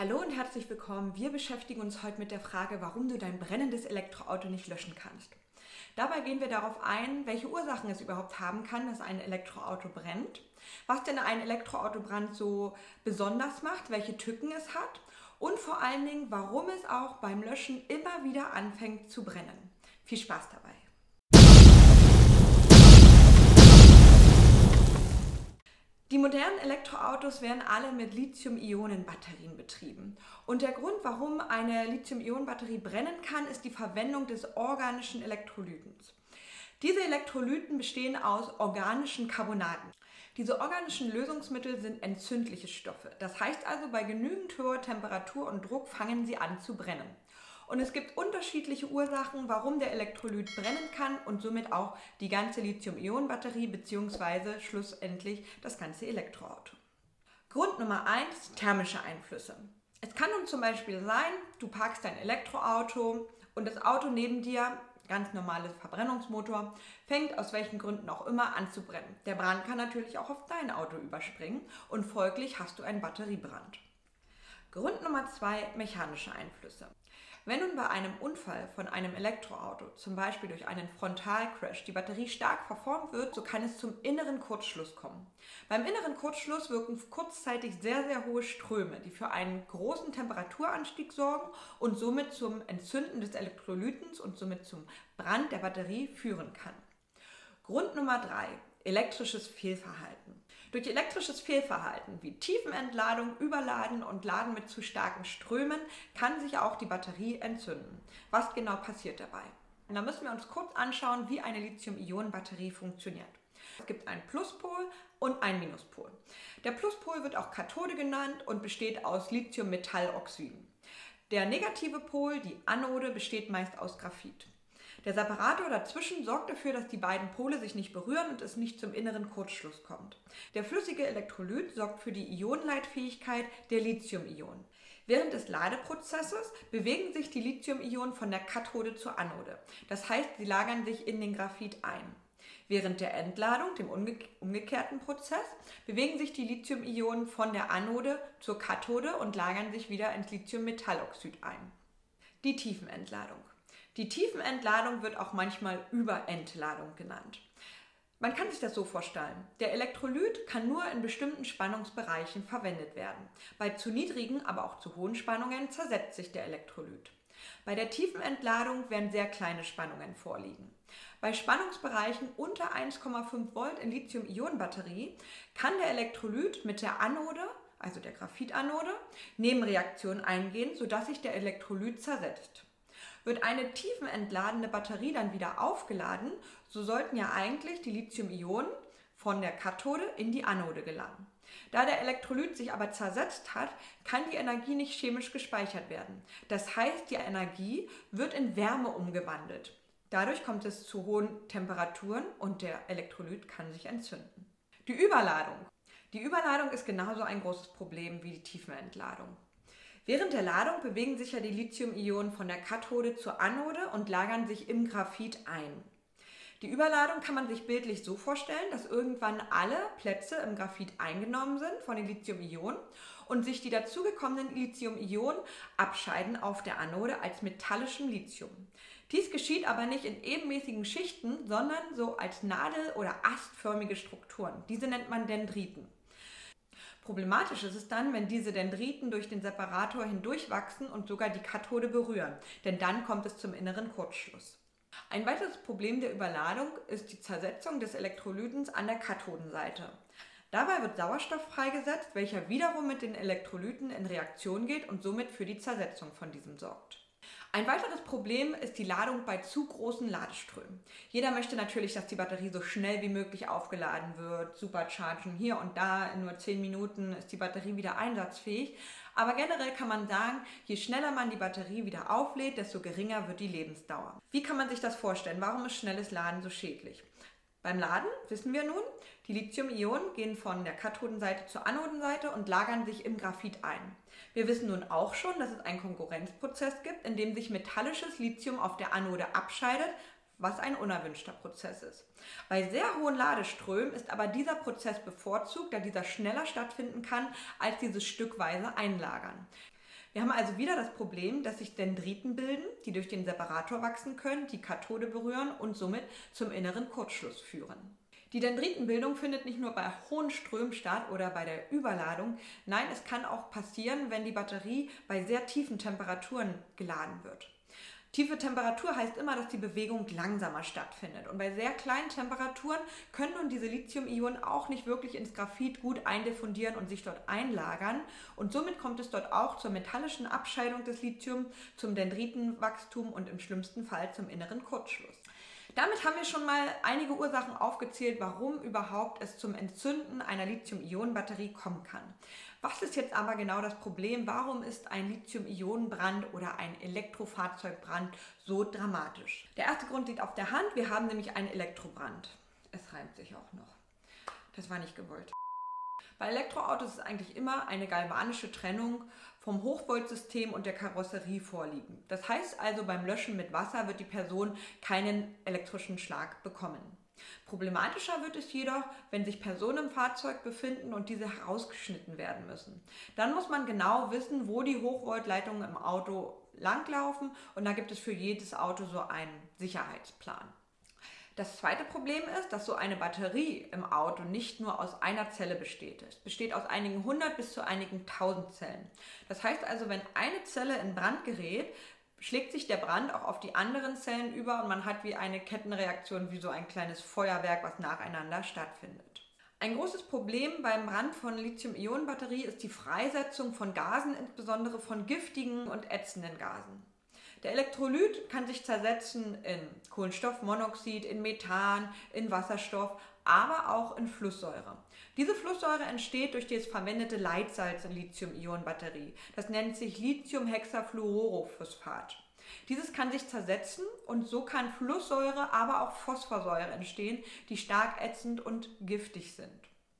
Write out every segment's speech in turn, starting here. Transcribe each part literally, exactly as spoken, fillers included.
Hallo und herzlich willkommen. Wir beschäftigen uns heute mit der Frage, warum du dein brennendes Elektroauto nicht löschen kannst. Dabei gehen wir darauf ein, welche Ursachen es überhaupt haben kann, dass ein Elektroauto brennt, was denn ein Elektroautobrand so besonders macht, welche Tücken es hat und vor allen Dingen, warum es auch beim Löschen immer wieder anfängt zu brennen. Viel Spaß dabei! Die modernen Elektroautos werden alle mit Lithium-Ionen-Batterien betrieben. Und der Grund, warum eine Lithium-Ionen-Batterie brennen kann, ist die Verwendung des organischen Elektrolytens. Diese Elektrolyten bestehen aus organischen Carbonaten. Diese organischen Lösungsmittel sind entzündliche Stoffe. Das heißt also, bei genügend hoher Temperatur und Druck fangen sie an zu brennen. Und es gibt unterschiedliche Ursachen, warum der Elektrolyt brennen kann und somit auch die ganze Lithium-Ionen-Batterie bzw. schlussendlich das ganze Elektroauto. Grund Nummer eins: thermische Einflüsse. Es kann nun zum Beispiel sein, du parkst dein Elektroauto und das Auto neben dir, ganz normales Verbrennungsmotor, fängt aus welchen Gründen auch immer an zu brennen. Der Brand kann natürlich auch auf dein Auto überspringen und folglich hast du einen Batteriebrand. Grund Nummer zwei: mechanische Einflüsse. Wenn nun bei einem Unfall von einem Elektroauto, zum Beispiel durch einen Frontalcrash, die Batterie stark verformt wird, so kann es zum inneren Kurzschluss kommen. Beim inneren Kurzschluss wirken kurzzeitig sehr, sehr hohe Ströme, die für einen großen Temperaturanstieg sorgen und somit zum Entzünden des Elektrolytens und somit zum Brand der Batterie führen kann. Grund Nummer drei: elektrisches Fehlverhalten. Durch elektrisches Fehlverhalten wie Tiefenentladung, Überladen und Laden mit zu starken Strömen kann sich auch die Batterie entzünden. Was genau passiert dabei? Und da müssen wir uns kurz anschauen, wie eine Lithium-Ionen-Batterie funktioniert. Es gibt einen Pluspol und einen Minuspol. Der Pluspol wird auch Kathode genannt und besteht aus Lithium-Metalloxiden. Der negative Pol, die Anode, besteht meist aus Graphit. Der Separator dazwischen sorgt dafür, dass die beiden Pole sich nicht berühren und es nicht zum inneren Kurzschluss kommt. Der flüssige Elektrolyt sorgt für die Ionenleitfähigkeit der Lithium-Ionen. Während des Ladeprozesses bewegen sich die Lithium-Ionen von der Kathode zur Anode. Das heißt, sie lagern sich in den Graphit ein. Während der Entladung, dem umgekehrten Prozess, bewegen sich die Lithium-Ionen von der Anode zur Kathode und lagern sich wieder ins Lithium-Metalloxid ein. Die Tiefenentladung. Die Tiefenentladung wird auch manchmal Überentladung genannt. Man kann sich das so vorstellen: Der Elektrolyt kann nur in bestimmten Spannungsbereichen verwendet werden. Bei zu niedrigen, aber auch zu hohen Spannungen zersetzt sich der Elektrolyt. Bei der Tiefenentladung werden sehr kleine Spannungen vorliegen. Bei Spannungsbereichen unter eins Komma fünf Volt in Lithium-Ionen-Batterie kann der Elektrolyt mit der Anode, also der Graphitanode, Nebenreaktionen eingehen, sodass sich der Elektrolyt zersetzt. Wird eine tiefenentladene Batterie dann wieder aufgeladen, so sollten ja eigentlich die Lithium-Ionen von der Kathode in die Anode gelangen. Da der Elektrolyt sich aber zersetzt hat, kann die Energie nicht chemisch gespeichert werden. Das heißt, die Energie wird in Wärme umgewandelt. Dadurch kommt es zu hohen Temperaturen und der Elektrolyt kann sich entzünden. Die Überladung. Die Überladung ist genauso ein großes Problem wie die Tiefenentladung. Während der Ladung bewegen sich ja die Lithium-Ionen von der Kathode zur Anode und lagern sich im Graphit ein. Die Überladung kann man sich bildlich so vorstellen, dass irgendwann alle Plätze im Graphit eingenommen sind von den Lithium-Ionen und sich die dazugekommenen Lithium-Ionen abscheiden auf der Anode als metallischem Lithium. Dies geschieht aber nicht in ebenmäßigen Schichten, sondern so als nadel- oder astförmige Strukturen. Diese nennt man Dendriten. Problematisch ist es dann, wenn diese Dendriten durch den Separator hindurchwachsen und sogar die Kathode berühren, denn dann kommt es zum inneren Kurzschluss. Ein weiteres Problem der Überladung ist die Zersetzung des Elektrolytens an der Kathodenseite. Dabei wird Sauerstoff freigesetzt, welcher wiederum mit den Elektrolyten in Reaktion geht und somit für die Zersetzung von diesem sorgt. Ein weiteres Problem ist die Ladung bei zu großen Ladeströmen. Jeder möchte natürlich, dass die Batterie so schnell wie möglich aufgeladen wird, superchargen hier und da, in nur zehn Minuten ist die Batterie wieder einsatzfähig. Aber generell kann man sagen, je schneller man die Batterie wieder auflädt, desto geringer wird die Lebensdauer. Wie kann man sich das vorstellen? Warum ist schnelles Laden so schädlich? Beim Laden wissen wir nun, die Lithium-Ionen gehen von der Kathodenseite zur Anodenseite und lagern sich im Graphit ein. Wir wissen nun auch schon, dass es einen Konkurrenzprozess gibt, in dem sich metallisches Lithium auf der Anode abscheidet, was ein unerwünschter Prozess ist. Bei sehr hohen Ladeströmen ist aber dieser Prozess bevorzugt, da dieser schneller stattfinden kann als dieses stückweise Einlagern. Wir haben also wieder das Problem, dass sich Dendriten bilden, die durch den Separator wachsen können, die Kathode berühren und somit zum inneren Kurzschluss führen. Die Dendritenbildung findet nicht nur bei hohen Strömen statt oder bei der Überladung, nein, es kann auch passieren, wenn die Batterie bei sehr tiefen Temperaturen geladen wird. Tiefe Temperatur heißt immer, dass die Bewegung langsamer stattfindet. Und bei sehr kleinen Temperaturen können nun diese Lithium-Ionen auch nicht wirklich ins Graphit gut eindiffundieren und sich dort einlagern. Und somit kommt es dort auch zur metallischen Abscheidung des Lithium, zum Dendritenwachstum und im schlimmsten Fall zum inneren Kurzschluss. Damit haben wir schon mal einige Ursachen aufgezählt, warum überhaupt es zum Entzünden einer Lithium-Ionen-Batterie kommen kann. Was ist jetzt aber genau das Problem? Warum ist ein Lithium-Ionen-Brand oder ein Elektrofahrzeugbrand so dramatisch? Der erste Grund liegt auf der Hand. Wir haben nämlich einen Elektrobrand. Es reimt sich auch noch. Das war nicht gewollt. Bei Elektroautos ist eigentlich immer eine galvanische Trennung vom Hochvoltsystem und der Karosserie vorliegen. Das heißt also, beim Löschen mit Wasser wird die Person keinen elektrischen Schlag bekommen. Problematischer wird es jedoch, wenn sich Personen im Fahrzeug befinden und diese herausgeschnitten werden müssen. Dann muss man genau wissen, wo die Hochvoltleitungen im Auto langlaufen, und da gibt es für jedes Auto so einen Sicherheitsplan. Das zweite Problem ist, dass so eine Batterie im Auto nicht nur aus einer Zelle besteht. Es besteht aus einigen hundert bis zu einigen tausend Zellen. Das heißt also, wenn eine Zelle in Brand gerät, schlägt sich der Brand auch auf die anderen Zellen über und man hat wie eine Kettenreaktion, wie so ein kleines Feuerwerk, was nacheinander stattfindet. Ein großes Problem beim Brand von Lithium-Ionen-Batterie ist die Freisetzung von Gasen, insbesondere von giftigen und ätzenden Gasen. Der Elektrolyt kann sich zersetzen in Kohlenstoffmonoxid, in Methan, in Wasserstoff, aber auch in Flusssäure. Diese Flusssäure entsteht durch das verwendete Leitsalz in Lithium-Ionen-Batterie. Das nennt sich Lithiumhexafluorophosphat. Dieses kann sich zersetzen und so kann Flusssäure, aber auch Phosphorsäure entstehen, die stark ätzend und giftig sind.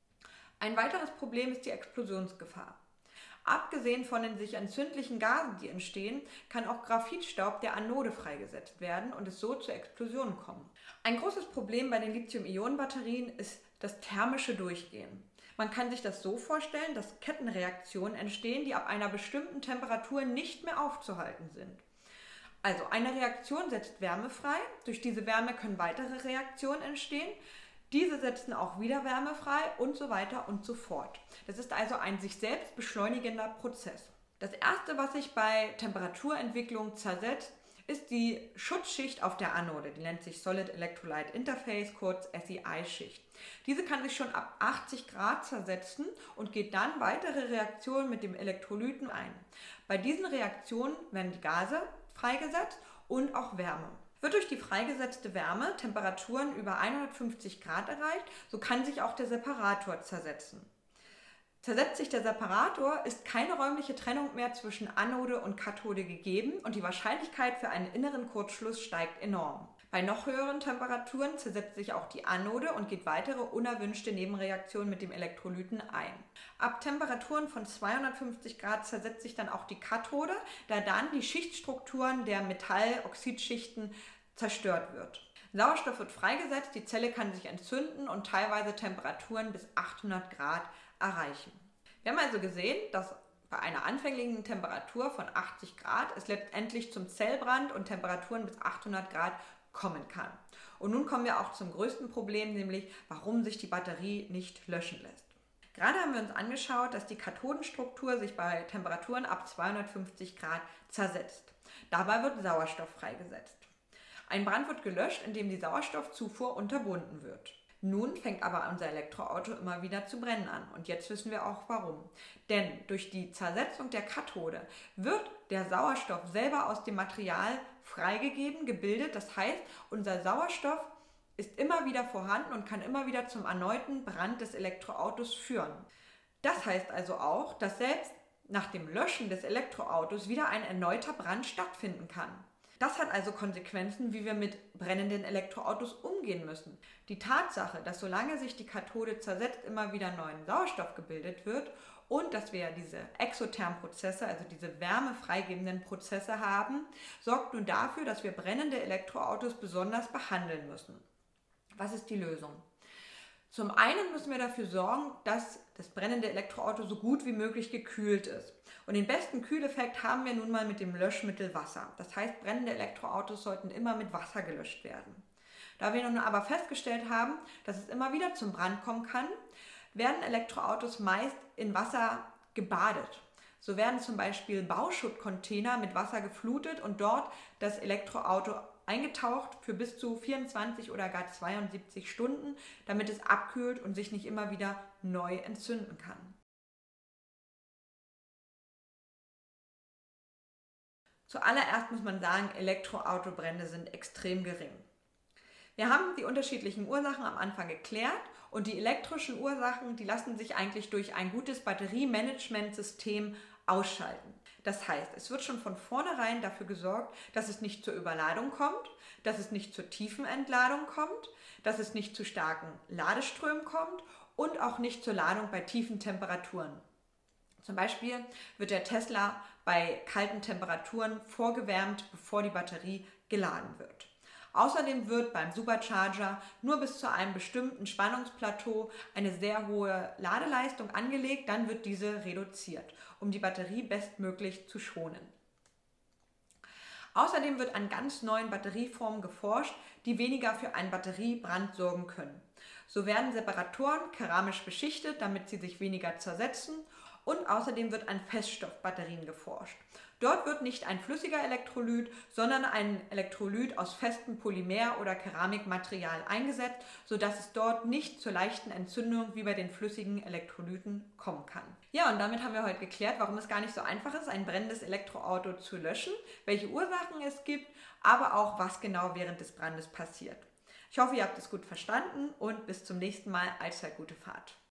Ein weiteres Problem ist die Explosionsgefahr. Abgesehen von den sich entzündlichen Gasen, die entstehen, kann auch Graphitstaub der Anode freigesetzt werden und es so zur Explosion kommen. Ein großes Problem bei den Lithium-Ionen-Batterien ist das thermische Durchgehen. Man kann sich das so vorstellen, dass Kettenreaktionen entstehen, die ab einer bestimmten Temperatur nicht mehr aufzuhalten sind. Also eine Reaktion setzt Wärme frei, durch diese Wärme können weitere Reaktionen entstehen. Diese setzen auch wieder Wärme frei und so weiter und so fort. Das ist also ein sich selbst beschleunigender Prozess. Das erste, was sich bei Temperaturentwicklung zersetzt, ist die Schutzschicht auf der Anode. Die nennt sich Solid Electrolyte Interface, kurz S E I-Schicht. Diese kann sich schon ab achtzig Grad zersetzen und geht dann weitere Reaktionen mit dem Elektrolyten ein. Bei diesen Reaktionen werden die Gase freigesetzt und auch Wärme. Wird durch die freigesetzte Wärme Temperaturen über hundertfünfzig Grad erreicht, so kann sich auch der Separator zersetzen. Zersetzt sich der Separator, ist keine räumliche Trennung mehr zwischen Anode und Kathode gegeben und die Wahrscheinlichkeit für einen inneren Kurzschluss steigt enorm. Bei noch höheren Temperaturen zersetzt sich auch die Anode und geht weitere unerwünschte Nebenreaktionen mit dem Elektrolyten ein. Ab Temperaturen von zweihundertfünfzig Grad zersetzt sich dann auch die Kathode, da dann die Schichtstrukturen der Metalloxidschichten zerstört wird. Sauerstoff wird freigesetzt, die Zelle kann sich entzünden und teilweise Temperaturen bis achthundert Grad erreichen. Wir haben also gesehen, dass bei einer anfänglichen Temperatur von achtzig Grad es letztendlich zum Zellbrand und Temperaturen bis achthundert Grad kommen kann. Und nun kommen wir auch zum größten Problem, nämlich warum sich die Batterie nicht löschen lässt. Gerade haben wir uns angeschaut, dass die Kathodenstruktur sich bei Temperaturen ab zweihundertfünfzig Grad zersetzt. Dabei wird Sauerstoff freigesetzt. Ein Brand wird gelöscht, indem die Sauerstoffzufuhr unterbunden wird. Nun fängt aber unser Elektroauto immer wieder zu brennen an und jetzt wissen wir auch warum. Denn durch die Zersetzung der Kathode wird der Sauerstoff selber aus dem Material freigegeben, gebildet. Das heißt, unser Sauerstoff ist immer wieder vorhanden und kann immer wieder zum erneuten Brand des Elektroautos führen. Das heißt also auch, dass selbst nach dem Löschen des Elektroautos wieder ein erneuter Brand stattfinden kann. Das hat also Konsequenzen, wie wir mit brennenden Elektroautos umgehen müssen. Die Tatsache, dass solange sich die Kathode zersetzt, immer wieder neuen Sauerstoff gebildet wird und dass wir diese exothermen Prozesse, also diese wärmefreigebenden Prozesse haben, sorgt nun dafür, dass wir brennende Elektroautos besonders behandeln müssen. Was ist die Lösung? Zum einen müssen wir dafür sorgen, dass das brennende Elektroauto so gut wie möglich gekühlt ist. Und den besten Kühleffekt haben wir nun mal mit dem Löschmittel Wasser. Das heißt, brennende Elektroautos sollten immer mit Wasser gelöscht werden. Da wir nun aber festgestellt haben, dass es immer wieder zum Brand kommen kann, werden Elektroautos meist in Wasser gebadet. So werden zum Beispiel Bauschuttcontainer mit Wasser geflutet und dort das Elektroauto eingetaucht für bis zu vierundzwanzig oder gar zweiundsiebzig Stunden, damit es abkühlt und sich nicht immer wieder neu entzünden kann. Zuallererst muss man sagen, Elektroautobrände sind extrem gering. Wir haben die unterschiedlichen Ursachen am Anfang geklärt und die elektrischen Ursachen, die lassen sich eigentlich durch ein gutes Batteriemanagementsystem ausschalten. Das heißt, es wird schon von vornherein dafür gesorgt, dass es nicht zur Überladung kommt, dass es nicht zur tiefen Entladung kommt, dass es nicht zu starken Ladeströmen kommt und auch nicht zur Ladung bei tiefen Temperaturen. Zum Beispiel wird der Tesla bei kalten Temperaturen vorgewärmt, bevor die Batterie geladen wird. Außerdem wird beim Supercharger nur bis zu einem bestimmten Spannungsplateau eine sehr hohe Ladeleistung angelegt, dann wird diese reduziert, um die Batterie bestmöglich zu schonen. Außerdem wird an ganz neuen Batterieformen geforscht, die weniger für einen Batteriebrand sorgen können. So werden Separatoren keramisch beschichtet, damit sie sich weniger zersetzen, und außerdem wird an Feststoffbatterien geforscht. Dort wird nicht ein flüssiger Elektrolyt, sondern ein Elektrolyt aus festem Polymer- oder Keramikmaterial eingesetzt, sodass es dort nicht zur leichten Entzündung wie bei den flüssigen Elektrolyten kommen kann. Ja, und damit haben wir heute geklärt, warum es gar nicht so einfach ist, ein brennendes Elektroauto zu löschen, welche Ursachen es gibt, aber auch, was genau während des Brandes passiert. Ich hoffe, ihr habt es gut verstanden und bis zum nächsten Mal. Allzeit gute Fahrt.